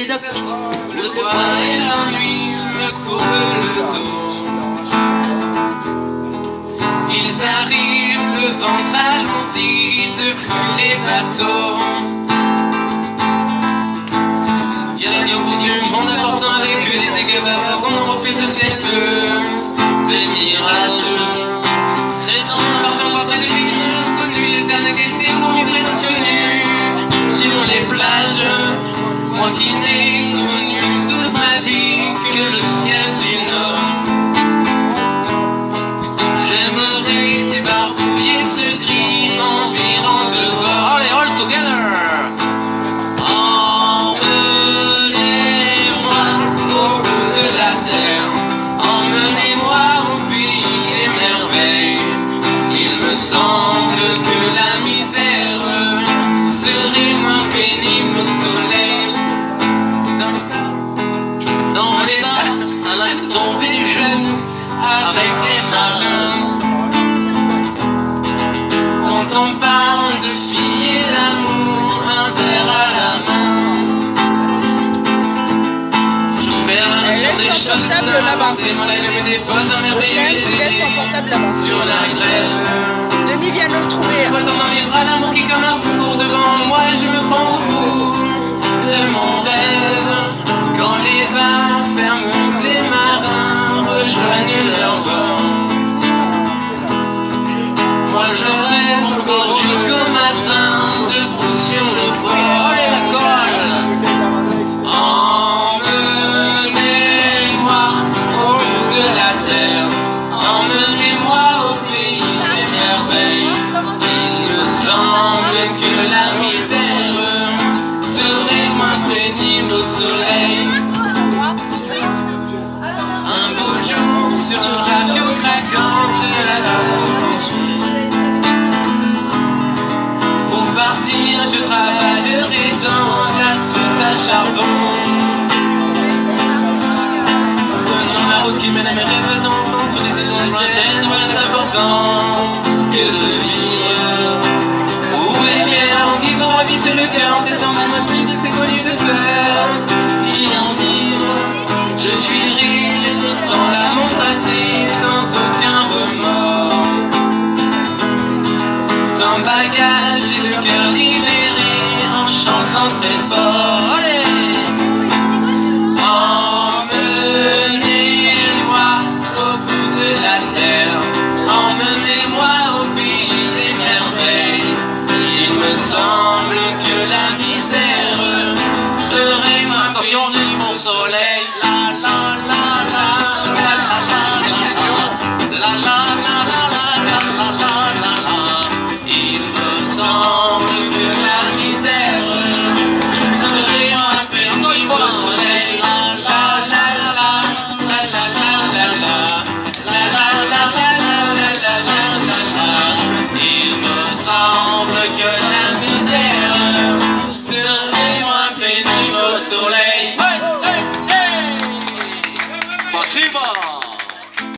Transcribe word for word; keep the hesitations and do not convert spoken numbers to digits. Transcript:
docteur. Le poids et l'ennui me courbent le dos. Ils arrivent, le ventre alourdi depuis les bateaux. Y'a au bout du monde apportant avec eux des égabares qu'on reflète le ciel bleu, des mirages. Traitant parfum porté de lumière, conduit l'éternel gaieté pour m'y pressionner sur les plages. Moi qui n'ai connu toute ma vie que le ciel du nord. J'aimerais débarbouiller ce gris environ de bord. Allez, all together. Emmenez-moi au bout de la terre. Emmenez-moi au pays des merveilles. Il me semble que la misère serait moins pénible au soleil. Dans les bars, à la tombée du jour, avec les marins. Quand on parle de filles et d'amour, un verre à la main. Je perds la notion des choses, c'est mon aile me dépose un merveilleux laisse son portable là-bas. sur la grève. Denis vient de le trouver. Je ressens dans mes bras l'amour qui comme un fou court devant moi et je me prends au bout de mon rêve. Quand les bars ferment, les marins rejoignent leur bord. Moi je rêve encore jusqu'au matin, debout sur le port. Allez, la colle. Emmenez-moi au bout de la terre. Emmenez-moi au pays des merveilles. Il me semble que la misère serait moins pénible au soleil. Un beau jour sur le radio craquant de la gauche. Pour partir, je travaillerai dans la soute à charbon. Prenons la route qui mène à mes rêves d'enfant sur les îles lointaines, voilà d'important que de vivre. Où est fier en qui ravisse le cœur, en testant la moitié de ses colliers de fer. Qui en vivre, je fuirai laissant là mon passé sans aucun remords. Sans bagage et le cœur libéré en chantant très fort.